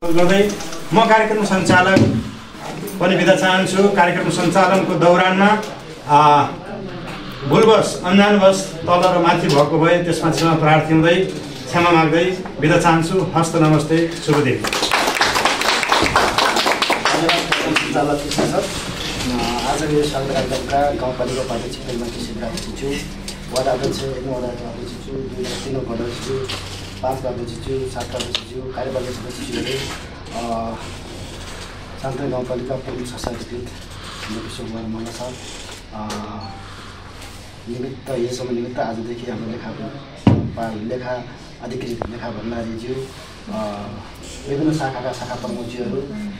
गर्दै म कार्यक्रम सञ्चालक पनि बिदा चाहन्छु। कार्यक्रम सञ्चालनको दौरानमा भुलवश अन्जानवश तल र माथि भएको भए त्यसमा क्षमा प्रार्थी हुँदै क्षमा माग्दै बिदा चाहन्छु। हस्त नमस्ते, शुभ दिन। आजको यो सङ्घ कार्यक्रमका गाउँपालिका उपाध्यक्ष श्रीमती सिद्धार्थ छु, वार्ड अध्यक्ष 1 वडा अध्यक्ष छु, 2 3 वडा अध्यक्ष छु, 5 अध्यक्ष छु, 7 अध्यक्ष छु, कार्यपालिका सदस्यहरू, सान्तै गाउँपालिका पूर्व सशक्तिकृत विश्व कुमार मल्ल सर निमित्त यसम्म निमित्त आजदेखि हाम्रो लेखा अधिकृत लेखा भण्डारीज्यू, विभिन्न शाखाका शाखा प्रमुखज्यूहरू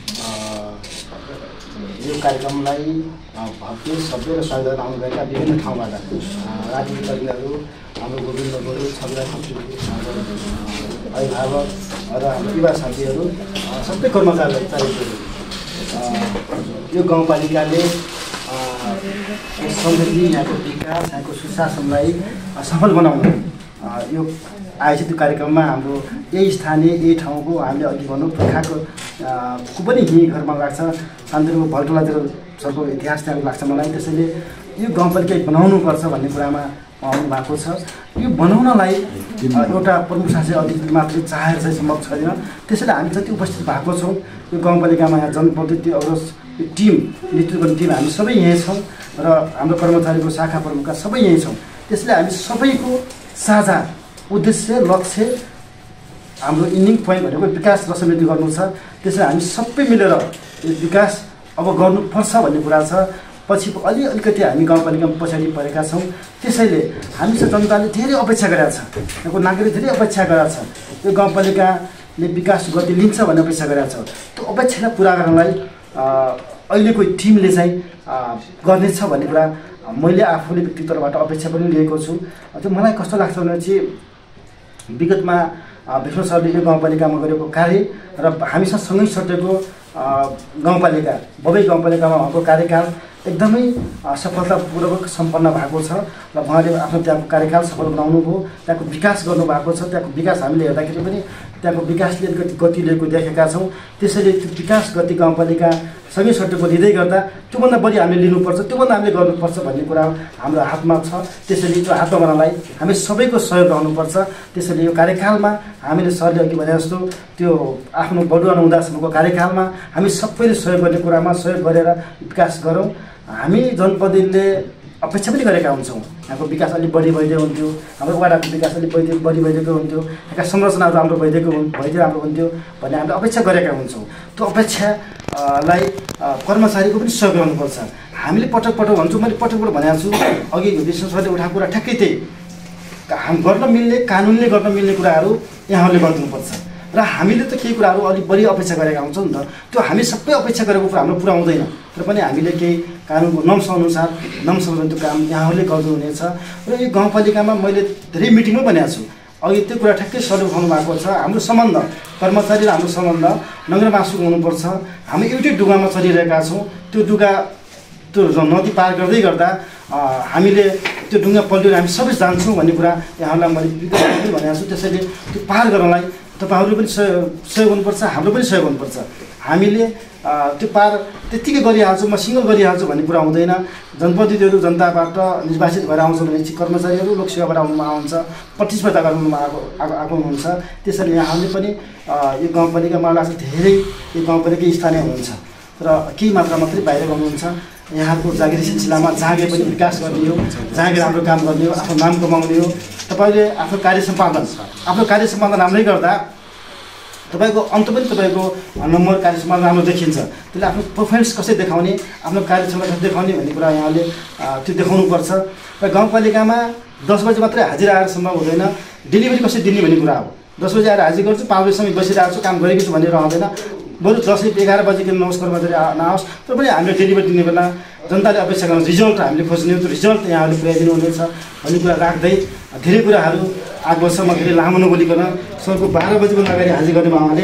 यो कार्यक्रमलाई भव्य सभ्य र सहयोग आउनु भएका विभिन्न ठाउँबाट राजनीतिक कर्मीहरू, हाम्रो गोविन्द गुरु, छविरा खत्री, अभिभावक र हाम्रो युवा साथीहरू, सबै कर्मचारीहरू, यो गाउँपालिकाले समृद्धि, यहाँको विकास, यहाँको सुशासनलाई सफल बनाउन यो आयोजित कार्यक्रममा हाम्रो यही स्थानीय यही ठाउँको हामीले अघि भनौँ पुर्खाको पनि यहीँ घरमा लाग्छ। शान्तिको भल्टोलातिर सबको इतिहास त्यहाँ लाग्छ मलाई। त्यसैले यो गाउँपालिका बनाउनुपर्छ भन्ने कुरामा आउनु भएको छ। यो बनाउनलाई एउटा प्रमुख शासकीय अधिकृत मात्रै चाहेर चाहिँ सम्भव छैन। त्यसैले हामी जति उपस्थित भएको छौँ यो गाउँपालिकामा यहाँ जनप्रतिनिधि अग्रज टिम, नेतृत्व गर्ने टिम हामी सबै यहीँ छौँ र हाम्रो कर्मचारीको शाखा प्रमुखका सबै यहीँ छौँ। त्यसैले हामी सबैको साझा उद्देश्य, लक्ष्य, हाम्रो इन्डिङ पोइन्ट भनेको विकास र समृद्धि गर्नु छ। त्यसैले हामी सबै मिलेर यो विकास अब गर्नुपर्छ भन्ने कुरा छ। पछि अलिकति हामी गाउँपालिकामा पछाडि परेका छौँ। त्यसैले हामीसँग जनताले धेरै अपेक्षा गरेका छ, यहाँको नागरिकले धेरै अपेक्षा गरेका छ। यो गाउँपालिकाले विकास गति लिन्छ भन्ने अपेक्षा गरेका छ। त्यो अपेक्षालाई पुरा गर्नलाई अहिलेको टिमले चाहिँ गर्नेछ भन्ने कुरा मैले आफूले व्यक्तित्वबाट अपेक्षा पनि लिएको छु। त्यो मलाई कस्तो लाग्छ भने चाहिँ विगतमा विष्णु सरले यो गाउँपालिकामा गरेको कार्य र हामीसँग सँगै सटेको गाउँपालिका बबई गाउँपालिकामा उहाँको कार्यकाल एकदमै सफलतापूर्वक सम्पन्न भएको छ र उहाँले आफ्नो त्यहाँको कार्यकाल सफल बनाउनु भयो। त्यहाँको विकास गर्नुभएको छ। त्यहाँको विकास हामीले हेर्दाखेरि पनि त्यहाँको विकासले अलिकति गति लिएको देखेका छौँ। त्यसैले त्यो विकास गति गाउँपालिका सँगै सटेको लिँदै गर्दा त्योभन्दा बढी हामीले लिनुपर्छ, त्योभन्दा हामीले गर्नुपर्छ भन्ने कुरा हाम्रो हातमा छ। त्यसैले त्यो हातमा गर्नलाई हामी सबैको सहयोग रहनुपर्छ। त्यसैले यो कार्यकालमा हामीले सरले अघि भने जस्तो त्यो आफ्नो बढुवा हुँदासम्मको कार्यकालमा हामी सबैले सहयोग गर्ने कुरामा सहयोग गरेर विकास गरौँ। हामी जनप्रतिनिधिले अपेक्षा पनि गरेका हुन्छौँ यहाँको विकास अलिक बढी भइदिएको हुन्थ्यो, हाम्रो वाडाको विकास अलिक बढी भइदिएको हुन्थ्यो, यहाँका संरचनाहरू राम्रो भइदिएको राम्रो हुन्थ्यो भन्ने हामीले अपेक्षा गरेका हुन्छौँ। त्यो अपेक्षालाई कर्मचारीको पनि सहयोग गर्नुपर्छ। हामीले पटक पटक भन्छौँ, मैले पटकबाट भनेको छु, अघि विष्णु सरले उठाएको कुरा ठ्याक्कै त्यही गर्न मिल्ने, कानुनले गर्न मिल्ने कुराहरू यहाँहरूले गरिदिनुपर्छ र हामीले त केही कुराहरू अलिक बढी अपेक्षा गरेका हुन्छौँ नि त। त्यो हामी सबै अपेक्षा गरेको कुरा हाम्रो पुरा हुँदैन, तर पनि हामीले केही कानुनको नम्सअनुसार त्यो काम यहाँहरूले गर्नुहुनेछ। र यो गाउँपालिकामा मैले धेरै मिटिङमा भनेको छु, अघि त्यो कुरा ठ्याक्कै सरले उठाउनु भएको छ। हाम्रो सम्बन्ध कर्मचारी र हाम्रो सम्बन्ध नङ्ग्रा मासुको हुनुपर्छ। हामी एउटै डुगामा चलिरहेका छौँ। त्यो डुगा त्यो नदी पार गर्दै गर्दा हामीले त्यो डुङ्गा पल्टिएर हामी सबै जान्छौँ भन्ने कुरा यहाँहरूलाई मैले विगतमा पनि भनेको छु। त्यसैले त्यो पार गर्नलाई तपाईँहरूले पनि सहयोग गर्नुपर्छ, हाम्रो पनि सहयोग गर्नुपर्छ। हामीले त्यो पार त्यत्तिकै गरिहाल्छौँ, म सिङ्गल गरिहाल्छु भन्ने कुरा हुँदैन। जनप्रतिनिधिहरू जनताबाट निर्वाचित भएर आउँछ भने चाहिँ कर्मचारीहरू लोकसेवाबाट आउनुहुन्छ, प्रतिस्पर्धा गर्नुमा आएको हुनुहुन्छ। त्यसैले यहाँहरूले पनि यो गाउँपालिका मलाई लाग्छ धेरै यो गाउँपालिका स्थानीय हुनुहुन्छ र केही मात्रा मात्रै बाहिर गर्नुहुन्छ। यहाँको जागिरी सिलसिलामा जहाँ गए पनि विकास गर्ने हो, जहाँ गएर राम्रो काम गर्ने हो, आफ्नो नाम कमाउने हो। तपाईँले आफ्नो कार्य सम्पादन राम्रै गर्दा तपाईँको अन्त पनि तपाईँको नम्बर कार्य सम्पादन राम्रो देखिन्छ। त्यसले आफ्नो पर्फर्मेन्स कसरी देखाउने, आफ्नो कार्यक्षमता कसरी देखाउने भन्ने कुरा यहाँले त्यो देखाउनुपर्छ। र गाउँपालिकामा 10 बजी मात्रै हाजिरा आएर सम्भव हुँदैन, डेलिभरी कसरी दिने भन्ने कुरा हो। 10 बजी आएर हाजिर गर्छु, 5 बजीसम्म बसिरहेको छु, काम गरेको छु भन्ने रहँदैन। बरु 10-11 बजीको नहोस्, कर्मचारी नआओस्, तर पनि हामीले डेलिभरी दिने बेला जनताले अपेक्षा गर्नु रिजल्ट हामीले खोज्ने हो। त्यो रिजल्ट यहाँहरूले पुर्याइदिनु हुनेछ भन्ने कुरा राख्दै धेरै कुराहरू आएको छ। म धेरै लामो नबोलिकन सरको 12 बजीभन्दा अगाडि हाजिर गर्ने उहाँले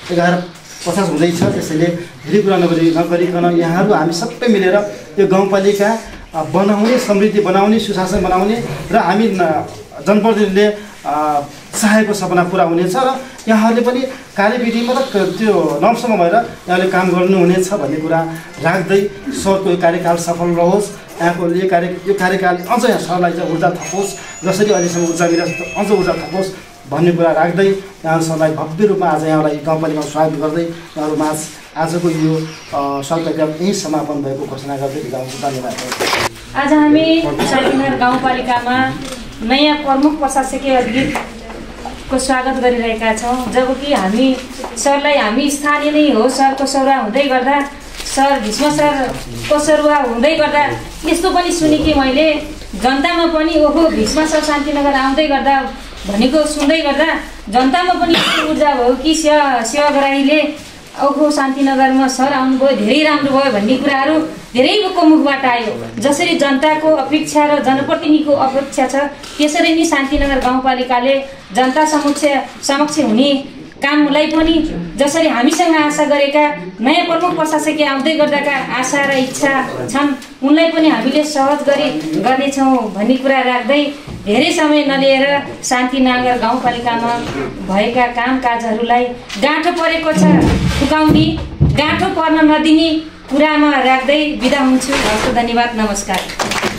11:50 हुँदैछ। त्यसैले धेरै कुरा नगरिकन यहाँहरू हामी सबै मिलेर यो गाउँपालिका बनाउने, समृद्धि बनाउने, सुशासन बनाउने र हामी जनप्रतिनिधिले चाहेको सपना पुरा हुनेछ र यहाँहरूले पनि कार्यविधिमा र त्यो नम्रसँग भएर यहाँले काम गर्नुहुनेछ भन्ने कुरा राख्दै सरको यो कार्यकाल सफल रहोस्, यहाँको यो कार्यकाल अझ यहाँ सरलाई चाहिँ ऊर्जा थपोस्, जसरी अहिलेसम्म ऊर्जा मिलेको अझ ऊर्जा थपोस् भन्ने कुरा राख्दै यहाँ सरलाई भव्य रूपमा आज यहाँलाई गाउँपालिकामा स्वागत गर्दै यहाँहरूमा आजको यो सत्याग्रह यही समापन भएको घोषणा गर्दै बिदा हुन्छु। धन्यवाद। आज हामी शान्तिनगर गाउँपालिकामा नयाँ प्रमुख प्रशासकीय अधिकृतको स्वागत गरिरहेका छौँ, जबकि हामी सरलाई हामी स्थानीय नै हो, सरको सरुवा हुँदै गर्दा सर भीष्म सरको सरुवा हुँदै गर्दा यस्तो पनि सुने कि मैले जनतामा पनि ओहो भीष्म सर शान्तिनगर आउँदै गर्दा भनेको सुन्दै गर्दा जनतामा पनि ऊर्जा भयो कि सेवाग्राहीले ओहो शान्तिनगरमा सर आउनुभयो धेरै राम्रो भयो भन्ने कुराहरू धेरैको मुखबाट आयो। जसरी जनताको अपेक्षा र जनप्रतिनिधिको अपेक्षा छ त्यसरी नै शान्तिनगर गाउँपालिकाले जनता समक्ष हुने कामलाई पनि जसरी हामीसँग आशा गरेका नयाँ प्रमुख प्रशासकीय आउँदै गर्दाका आशा र इच्छा छन् उनलाई पनि हामीले सहज गर्नेछौँ भन्ने कुरा राख्दै धेरै समय नलिएर शान्तिनगर गाउँपालिकामा भएका कामकाजहरूलाई गाँठो परेको छ फुकाउने, गाँठो पर्न नदिने कुरामा राख्दै बिदा हुन्छु। हस्त धन्यवाद, नमस्कार।